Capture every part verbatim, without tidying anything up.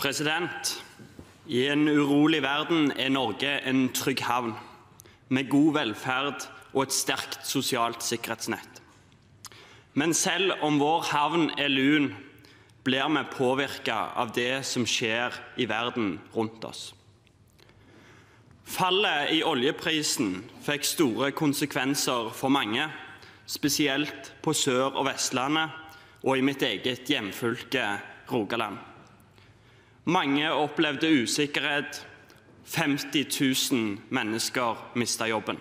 President, I en urolig verden er Norge en trygg havn, med god velferd og et sterkt sosialt sikkerhetsnett. Men selv om vår havn er lun, blir vi påvirket av det som skjer I verden rundt oss. Fallet I oljeprisen fikk store konsekvenser for mange, spesielt på Sør- og Vestlandet og I mitt eget hjemfylke Rogaland. Mange opplevde usikkerhet, femti tusen mennesker mistet jobben.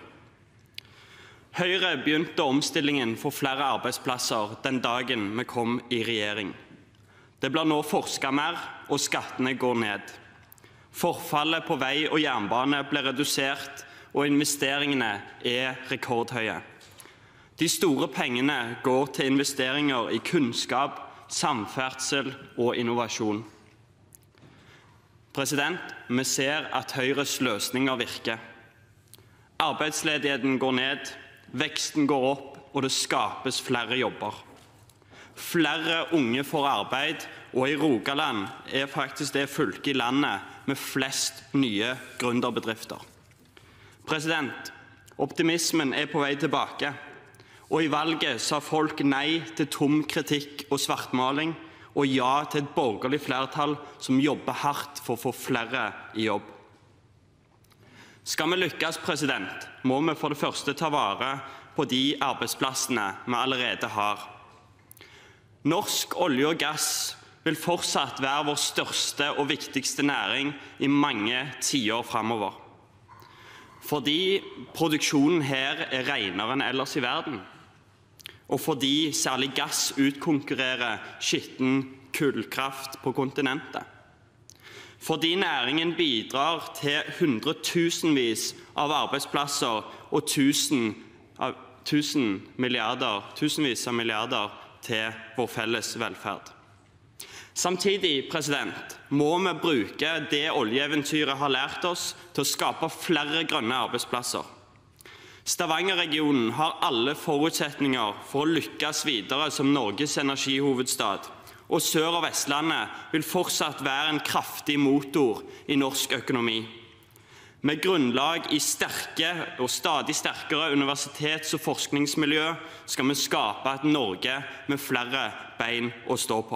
Høyre begynte omstillingen for flere arbeidsplasser den dagen vi kom I regjering. Det blir nå forsket mer, og skattene går ned. Forfallet på vei og jernbane ble redusert, og investeringene er rekordhøye. De store pengene går til investeringer I kunnskap, samferdsel og innovasjon. President, vi ser at Høyres løsninger virker. Arbeidsledigheten går ned, veksten går opp, og det skapes flere jobber. Flere unge får arbeid, og I Rogaland er faktisk det fylket I landet med flest nye gründerbedrifter. President, optimismen er på vei tilbake, og I valget sa folk nei til tom kritikk og svartmaling, og ja til et borgerlig flertall som jobber hardt for å få flere I jobb. Skal vi lykkes, president, må vi for det første ta vare på de arbeidsplassene vi allerede har. Norsk olje og gass vil fortsatt være vår største og viktigste næring I mange tiår fremover. Fordi produksjonen her er renere enn ellers I verden, og fordi særlig gass utkonkurrerer skitten kullkraft på kontinentet. Fordi næringen bidrar til hundretusenvis av arbeidsplasser og tusen, tusen milliarder, tusenvis av milliarder til vår felles velferd. Samtidig, president, må vi bruke det oljeeventyret har lært oss til å skape flere grønne arbeidsplasser. Stavanger-regionen har alle forutsetninger for å lykkes videre som Norges energihovedstad, og Sør- og Vestlandet vil fortsatt være en kraftig motor I norsk økonomi. Med grunnlag I sterke og stadig sterkere universitets- og forskningsmiljø skal vi skape et Norge med flere bein å stå på.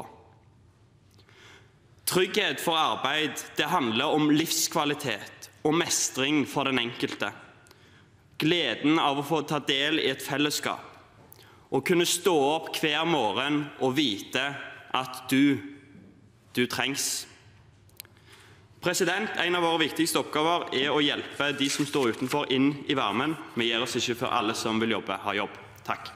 Trygghet for arbeid, det handler om livskvalitet og mestring for den enkelte. Gleden av å få ta del I et fellesskap, og kunne stå opp hver morgen og vite at du, du trengs. President, en av våre viktigste oppgaver er å hjelpe de som står utenfor inn I varmen. Vi gir oss ikke før alle som vil jobbe har jobb. Takk.